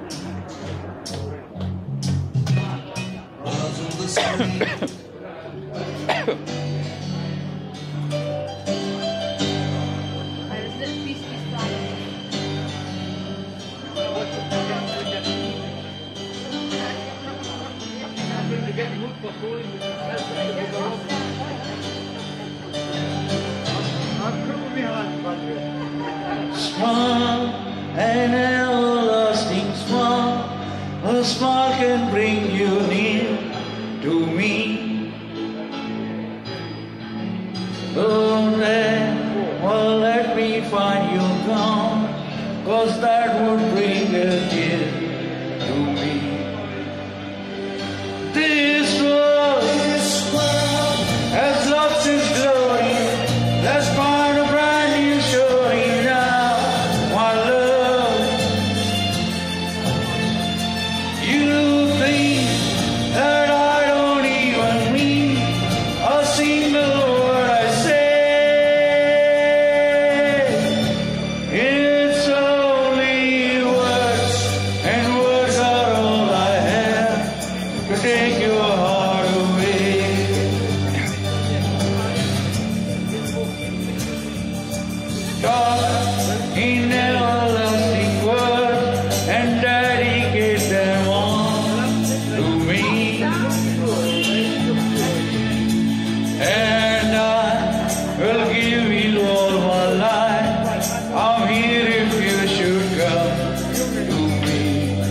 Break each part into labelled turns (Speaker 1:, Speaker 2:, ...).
Speaker 1: Smile, an everlasting smile, a smile can bring you near to me. Don't let me find you gone, 'cause that would bring a tear to me. This world has lost its glory. Let's find a brand new story now, my love. You think that I don't even mean a single word I say. It's only words, and words are all I have to take your heart away. God in everlasting words and dedicate them all to me. And I will give you all my life. I'm here if you should come to me.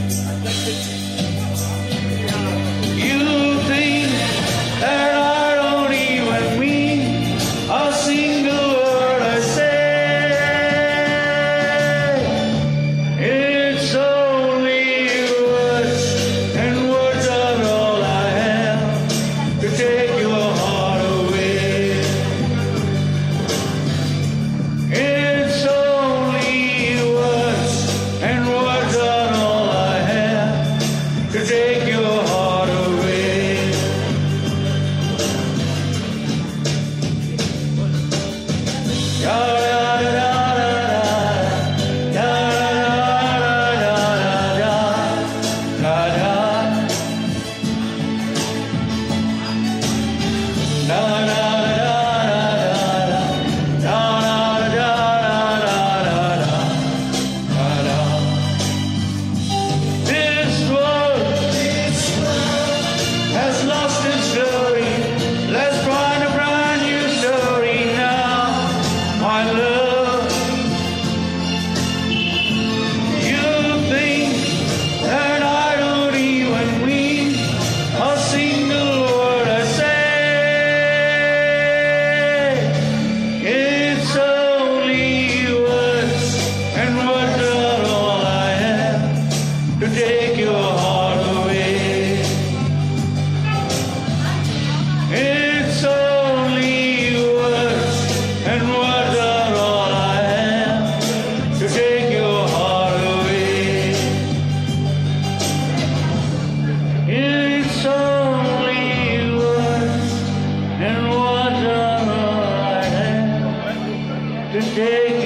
Speaker 1: You think that I don't even mean a single word I say. It's only words, and words are all I have to take your heart away. It's only words, and words are all I have to take your heart away. This world has lost its glory. Let's find a brand new story now, my love. You think that I don't even mean a single word I say. It's only words, and words are all I have to take your heart away. It's only words, and words are all I have to take your heart away. It's only words, and words are all I have to take